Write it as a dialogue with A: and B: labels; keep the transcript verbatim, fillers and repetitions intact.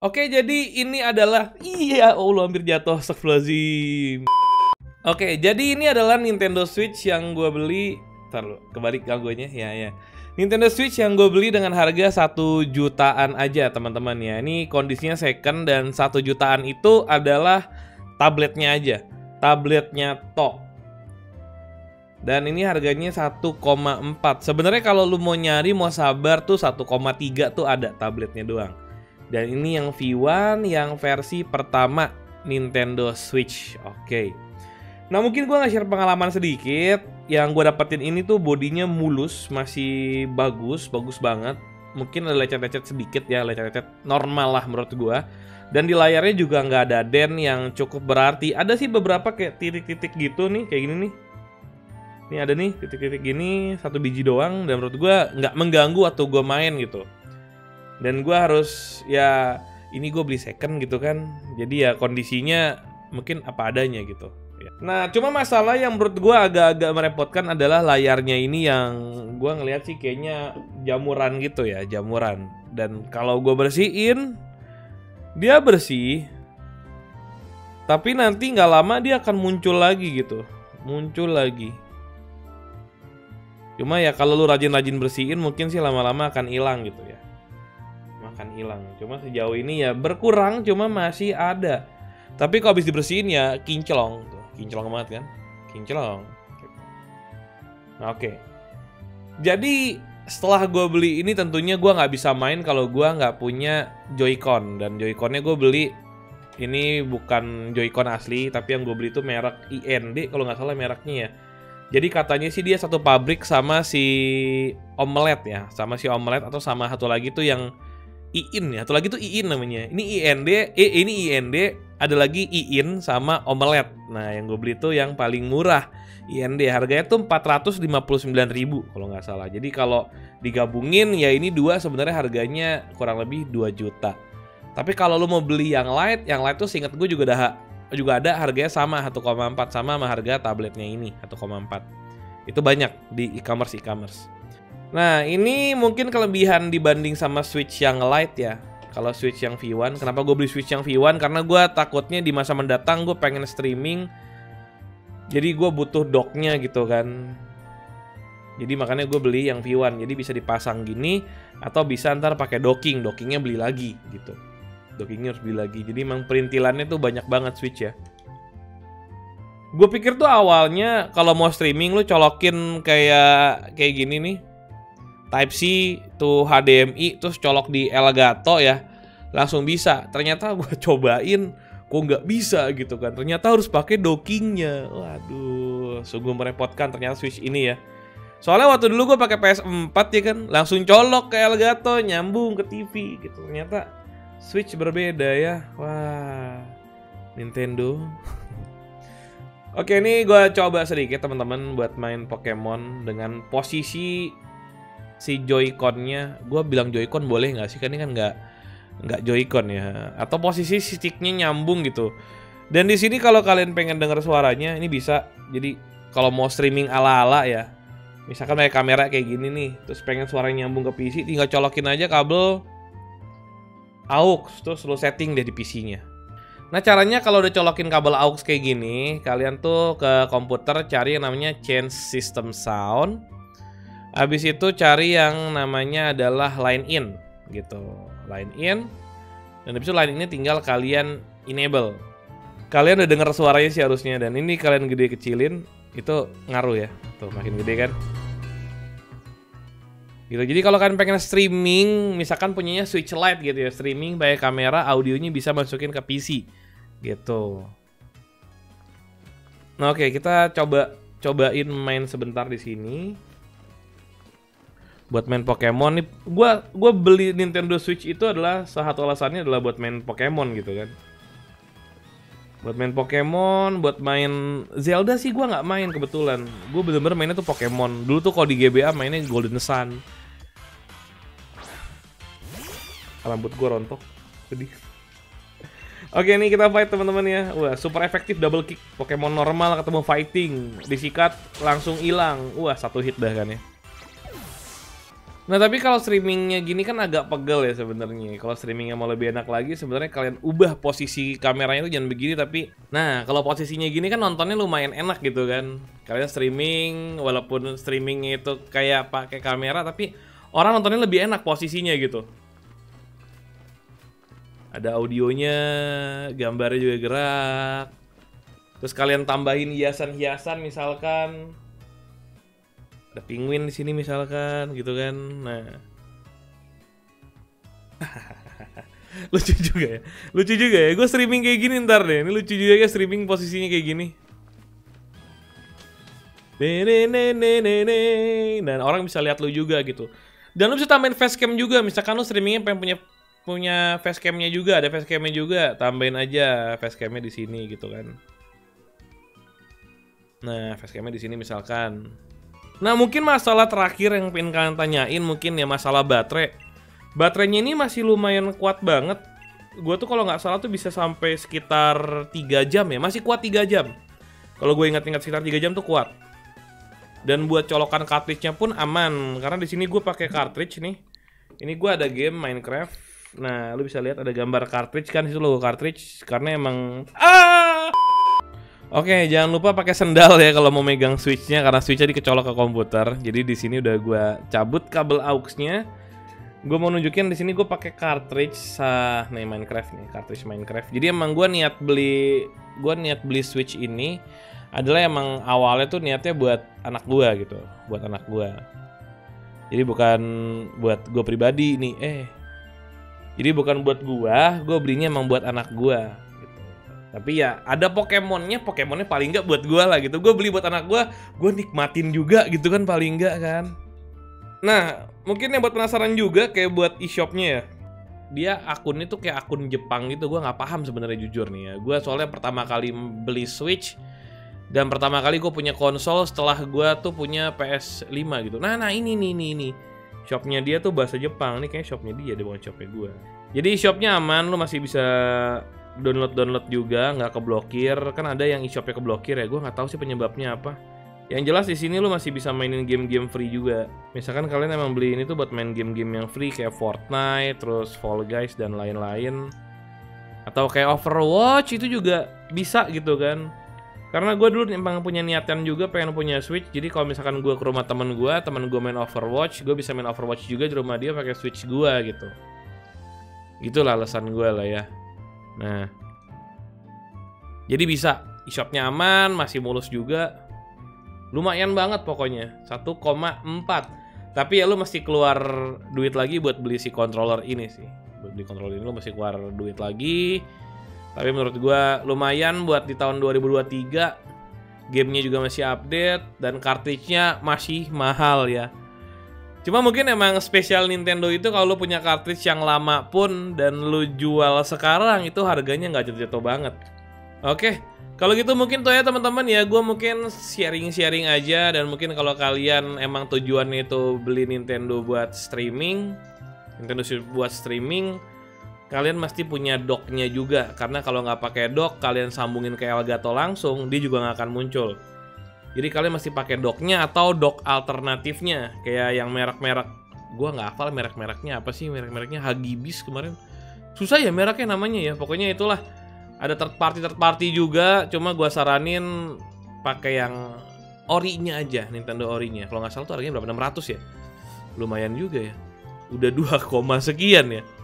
A: Oke, jadi ini adalah iya, Allah hampir jatuh, astagfirullahaladzim. Oke, jadi ini adalah Nintendo Switch yang gue beli. Ntar lu, kebalik logonya, ya ya. Nintendo Switch yang gue beli dengan harga satu jutaan aja teman-teman ya. Ini kondisinya second dan satu jutaan itu adalah tabletnya aja. Tabletnya tok. Dan ini harganya satu koma empat. Sebenarnya kalau lu mau nyari, mau sabar tuh satu koma tiga tuh ada tabletnya doang. Dan ini yang V satu yang versi pertama Nintendo Switch. Oke. Nah mungkin gue nge-share pengalaman sedikit. Yang gue dapetin ini tuh bodinya mulus, masih bagus, bagus banget. Mungkin ada lecet-lecet sedikit ya, lecet-lecet normal lah menurut gue. Dan di layarnya juga nggak ada dent yang cukup berarti. Ada sih beberapa kayak titik-titik gitu nih, kayak gini nih. Ini ada nih titik-titik gini, satu biji doang. Dan menurut gue nggak mengganggu waktu gue main gitu. Dan gue harus ya, ini gue beli second gitu kan. Jadi ya kondisinya mungkin apa adanya gitu. Nah cuma masalah yang menurut gue agak-agak merepotkan adalah layarnya ini yang gue ngeliat sih kayaknya jamuran gitu ya, jamuran. Dan kalau gue bersihin, dia bersih. Tapi nanti nggak lama dia akan muncul lagi gitu. Muncul lagi. Cuma ya kalau lu rajin-rajin bersihin mungkin sih lama-lama akan hilang gitu ya. Akan hilang. Cuma sejauh ini ya berkurang, cuma masih ada. Tapi kalau habis dibersihin ya kinclong tuh. Kinclong banget kan? Kinclong. Nah, oke. Okay. Jadi setelah gue beli ini tentunya gue nggak bisa main kalau gue nggak punya Joy-Con. Dan Joy-Connya gue beli ini bukan Joy-Con asli, tapi yang gue beli itu merek I N D kalau nggak salah mereknya ya. Jadi katanya sih dia satu pabrik sama si Omelet ya, sama si Omelet atau sama satu lagi tuh yang Iin ya, atau lagi tuh Iin namanya. Ini I N D, eh ini I N D, ada lagi Iin sama Omelet. Nah, yang gue beli tuh yang paling murah, I N D. Harganya tuh empat ratus lima puluh sembilan ribu kalau nggak salah. Jadi kalau digabungin ya ini dua sebenarnya harganya kurang lebih dua juta. Tapi kalau lu mau beli yang light, yang light tuh seingat gue juga ada juga ada harganya sama satu koma empat sama sama harga tabletnya ini satu koma empat. Itu banyak di e-commerce e-commerce. Nah ini mungkin kelebihan dibanding sama Switch yang Lite ya. Kalau Switch yang V satu, kenapa gue beli Switch yang V satu? Karena gue takutnya di masa mendatang gue pengen streaming. Jadi gue butuh docknya gitu kan. Jadi makanya gue beli yang V satu. Jadi bisa dipasang gini. Atau bisa ntar pakai docking. Dockingnya beli lagi gitu. Dockingnya harus beli lagi. Jadi emang perintilannya tuh banyak banget Switch ya. Gue pikir tuh awalnya kalau mau streaming lu colokin kayak kayak gini nih. Type C tuh H D M I terus colok di Elgato ya langsung bisa. Ternyata gue cobain kok nggak bisa gitu kan. Ternyata harus pakai dockingnya. Waduh, sungguh merepotkan ternyata Switch ini ya. Soalnya waktu dulu gue pakai P S empat ya kan, langsung colok ke Elgato nyambung ke T V gitu. Ternyata Switch berbeda ya. Wah, Nintendo. Oke, ini gue coba sedikit teman-teman buat main Pokemon dengan posisi si Joy-Con-nya. Gue bilang Joy-Con boleh nggak sih? Kan ini kan nggak nggak Joy-Con ya. Atau posisi sticknya nyambung gitu. Dan di sini kalau kalian pengen denger suaranya, ini bisa. Jadi kalau mau streaming ala-ala ya, misalkan pakai kamera kayak gini nih, terus pengen suaranya nyambung ke P C, tinggal colokin aja kabel aux, terus lo setting deh di P C-nya. Nah caranya kalau udah colokin kabel aux kayak gini, kalian tuh ke komputer cari yang namanya Change System Sound. Habis itu cari yang namanya adalah line in gitu, line in. Dan habis itu line ini tinggal kalian enable. Kalian udah denger suaranya sih harusnya. Dan ini kalian gede kecilin, itu ngaruh ya. Tuh makin gede kan. Gitu. Jadi kalau kalian pengen streaming, misalkan punyanya Switch Lite gitu ya, streaming pakai kamera, audionya bisa masukin ke P C gitu. Nah oke, kita coba cobain main sebentar di sini. Buat main Pokemon nih, gua gua beli Nintendo Switch itu adalah salah satu alasannya adalah buat main Pokemon gitu kan. Buat main Pokemon, buat main Zelda sih gua nggak main kebetulan. Gua bener-bener mainnya tuh Pokemon. Dulu tuh kalau di G B A mainnya Golden Sun. Rambut gua rontok, sedih. Oke nih kita fight teman-teman ya. Wah super efektif double kick. Pokemon normal ketemu fighting, disikat langsung hilang. Wah satu hit dah kan ya. Nah tapi kalau streamingnya gini kan agak pegel ya sebenarnya. Kalau streamingnya mau lebih enak lagi, sebenarnya kalian ubah posisi kameranya itu jangan begini tapi, nah kalau posisinya gini kan nontonnya lumayan enak gitu kan. Kalian streaming, walaupun streamingnya itu kayak pakai kamera, tapi orang nontonnya lebih enak posisinya gitu. Ada audionya, gambarnya juga gerak. Terus kalian tambahin hiasan-hiasan misalkan. Ada penguin di sini misalkan gitu kan. Nah. Lucu juga ya. Lucu juga ya. Gue streaming kayak gini ntar deh. Ini lucu juga ya streaming posisinya kayak gini. Dan orang bisa lihat lu juga gitu. Dan lu bisa tambahin facecam juga. Misalkan lu streamingnya pengen punya punya facecamnya juga, ada facecamnya juga. Tambahin aja facecamnya di sini gitu kan. Nah, facecamnya di sini misalkan. Nah mungkin masalah terakhir yang pengen kalian tanyain mungkin ya masalah baterai. Baterainya ini masih lumayan kuat banget. Gue tuh kalau nggak salah tuh bisa sampai sekitar tiga jam ya. Masih kuat tiga jam. Kalau gue ingat-ingat sekitar tiga jam tuh kuat. Dan buat colokan cartridge-nya pun aman. Karena di sini gue pakai cartridge nih. Ini gue ada game Minecraft. Nah lu bisa lihat ada gambar cartridge kan. Itu logo cartridge. Karena emang... Ah! Oke, jangan lupa pakai sendal ya kalau mau megang switch-nya karena switch-nya dikecolok ke komputer. Jadi di sini udah gue cabut kabel aux-nya. Gue mau nunjukin di sini gue pakai cartridge sah nih Minecraft nih, cartridge Minecraft. Jadi emang gue niat beli gue niat beli switch ini adalah emang awalnya tuh niatnya buat anak gue gitu, buat anak gue. Jadi bukan buat gue pribadi nih, eh. Jadi bukan buat gue, gue belinya emang buat anak gue. Tapi ya ada Pokemonnya, Pokemonnya paling nggak buat gue lah gitu. Gue beli buat anak gue, gue nikmatin juga gitu kan paling nggak kan. Nah mungkin yang buat penasaran juga kayak buat e-shopnya ya. Dia akunnya tuh kayak akun Jepang gitu. Gue nggak paham sebenarnya jujur nih ya. Gue soalnya pertama kali beli Switch dan pertama kali gue punya konsol setelah gue tuh punya P S lima gitu. Nah nah ini nih ini ini shopnya dia tuh bahasa Jepang. Ini kayak shopnya dia, dia bukan shopnya gue. Jadi shopnya aman, lu masih bisa download-download juga, nggak keblokir. Kan ada yang e-shopnya keblokir ya, gue nggak tahu sih penyebabnya apa. Yang jelas di sini lu masih bisa mainin game-game free juga. Misalkan kalian emang beli ini tuh buat main game-game yang free kayak Fortnite, terus Fall Guys dan lain-lain. Atau kayak Overwatch itu juga bisa gitu kan. Karena gue dulu emang punya niatan juga pengen punya Switch. Jadi kalau misalkan gue ke rumah temen gue, temen gue main Overwatch, gue bisa main Overwatch juga di rumah dia pakai Switch gue gitu. Gitulah alasan gue lah ya. Nah, jadi bisa e-shopnya aman, masih mulus juga. Lumayan banget pokoknya, satu koma empat. Tapi ya lu mesti keluar duit lagi buat beli si controller ini sih. Buat beli controller ini lu mesti keluar duit lagi. Tapi menurut gua lumayan buat di tahun dua ribu dua puluh tiga. Gamenya juga masih update dan cartridge-nya masih mahal ya. Cuma mungkin emang spesial Nintendo itu kalau lu punya cartridge yang lama pun dan lu jual sekarang itu harganya nggak jatuh-jatuh banget. Oke, kalau gitu mungkin tuh ya teman-teman ya, gue mungkin sharing-sharing aja. Dan mungkin kalau kalian emang tujuannya itu beli Nintendo buat streaming, Nintendo buat streaming, kalian mesti punya docknya juga. Karena kalau nggak pakai dock, kalian sambungin ke Elgato langsung, dia juga nggak akan muncul. Jadi kalian mesti pakai docknya atau dock alternatifnya, kayak yang merek-merek. Gua nggak hafal merek-mereknya apa sih, merek-mereknya Hagibis kemarin. Susah ya mereknya namanya ya. Pokoknya itulah. Ada third party third party juga. Cuma gua saranin pakai yang ori-nya aja, Nintendo ori-nya. Kalau nggak salah tuh harganya berapa? enam ratus ya. Lumayan juga ya. Udah dua, sekian ya.